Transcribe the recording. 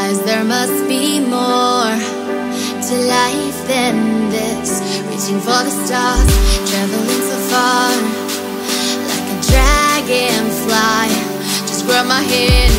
realize there must be more to life than this. Reaching for the stars, traveling so far, like a dragonfly. Just grab my hand